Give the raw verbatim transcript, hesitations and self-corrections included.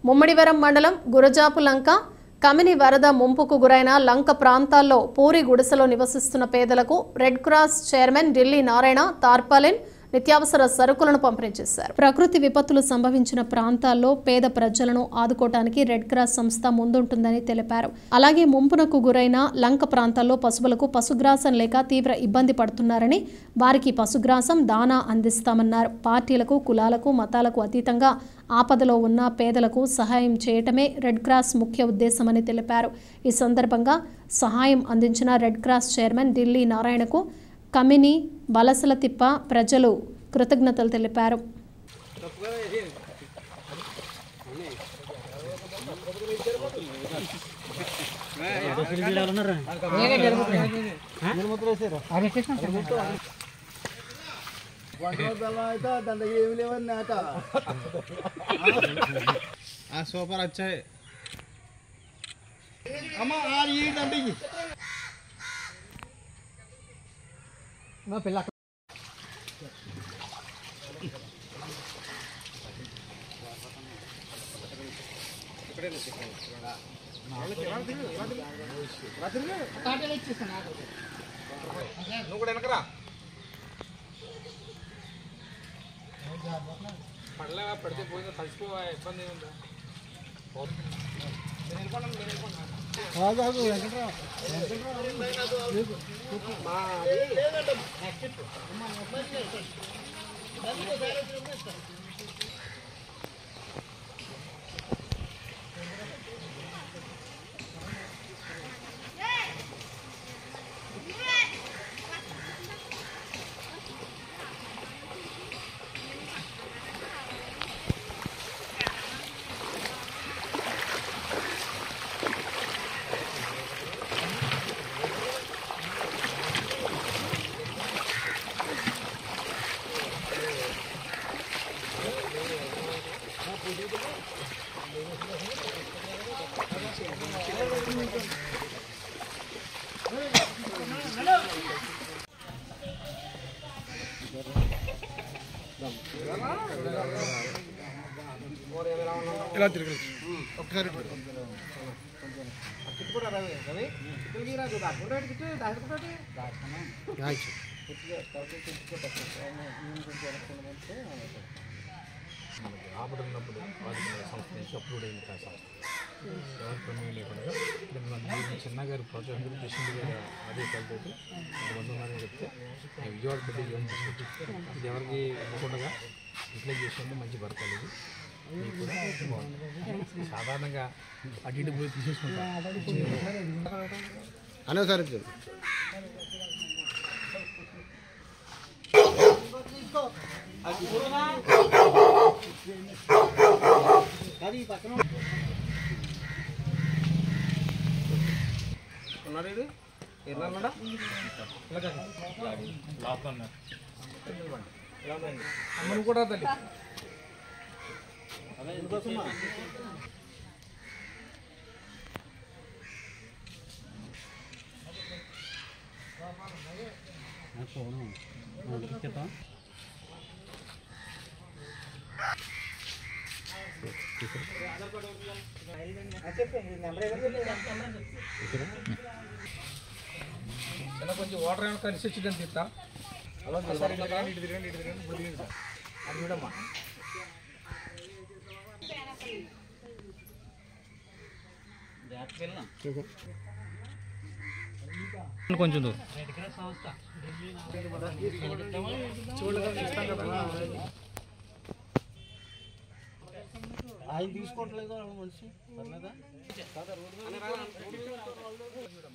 ముమ్మడివరం మండలం గురజాపు లంక కమిని వరద ముంపుకు గురైన లంక ప్రాంతాల్లో పూరి గుడిసెలో నివసిస్తున్న పేదలకు red cross chairman Delhi Narayana tarpaulin నిత్యావసర సరుకులను పంపిణీ చేశారు. ప్రకృతి విపత్తులు సంభవించిన ప్రాంతాల్లో పేద ప్రజలను ఆదుకోవడానికి రెడ్ క్రాస్ సంస్థ ముందుంటుందని తెలిపారు. అలాగే ముంపునకు గురైన లంక ప్రాంతాల్లో పశువులకు పశుగ్రాసం లేక తీవ్ర ఇబ్బంది పడుతున్నారని, వారికి పశుగ్రాసం దానా అందిస్తామన్నారు. పార్టీలకు, కులాలకు, మతాలకు అతీతంగా ఆపదలో ఉన్న పేదలకు సహాయం చేయటమే రెడ్ క్రాస్ ముఖ్య ఉద్దేశమని తెలిపారు. ఈ సందర్భంగా సహాయం అందించిన రెడ్ క్రాస్ చైర్మన్ ఢిల్లీ నారాయణకు కమిని బలసల తిప్ప ప్రజలు కృతజ్ఞతలు తెలిపారు. సూపర్ వచ్చాయి నా పిల్ల నువ్వు కూడా వెనకరా పడలే పడితే పోయిందో కలిసిపోవా ఇబ్బంది ఉందా ఇలా తిరగదు ఒకసారి ఆపడున్నప్పుడు సంస్థ నుంచి అప్రూవ్ అయింది ఆ సంస్థ ఎవరి ప్రమేయం లేకుండా చిన్నగారు ప్రోత్సాహం కృష్ణుడి గారు అదే కలిపి కొంతమంది ఉన్నారని చెప్తే నేను విజయవాడ పెట్టి యోన్ తీసుకొచ్చి ఇది ఎవరికి ఇవ్వకుండా ఇట్లా చేసి మంచి బతకాలి మీకు కూడా బాగుంది. సాధారణంగా అటు ఇటు పోయి తీసేసుకుంటాను అనే సార్ ఉన్నాడు ఇది ఎర్రన్నాడా అమ్మను కూడా తల్లి కొంచెం వాటర్ ఏమైనా కలిసి వచ్చిందని తిట్టా అలా ఇటు తిరగండి ఇటు తిరగండి బుద్ధింది సార్ అది చూడమ్మా కొంచెం దూరం ఆయన తీసుకోవట్లేదు మనిషి పర్లేదా